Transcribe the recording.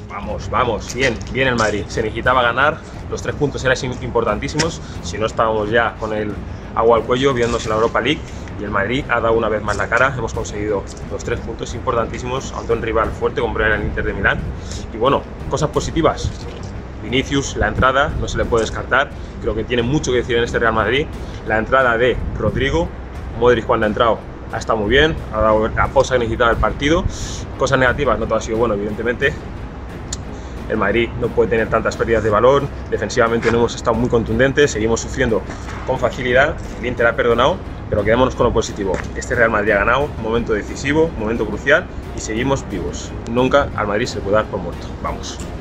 Vamos, vamos, bien, bien el Madrid. Se necesitaba ganar, los 3 puntos eran importantísimos, si no estábamos ya con el agua al cuello viéndonos en la Europa League, y el Madrid ha dado una vez más la cara. Hemos conseguido los 3 puntos importantísimos ante un rival fuerte como era el Inter de Milán. Y bueno, cosas positivas. Vinicius, la entrada, no se le puede descartar, creo que tiene mucho que decir en este Real Madrid. La entrada de Rodrigo, Modric cuando ha entrado ha estado muy bien, ha dado la pausa que necesitaba el partido. Cosas negativas, no todo ha sido bueno, evidentemente. El Madrid no puede tener tantas pérdidas de balón, defensivamente no hemos estado muy contundentes, seguimos sufriendo con facilidad, el Inter ha perdonado, pero quedémonos con lo positivo. Este Real Madrid ha ganado, momento decisivo, momento crucial, y seguimos vivos. Nunca al Madrid se le puede dar por muerto. Vamos.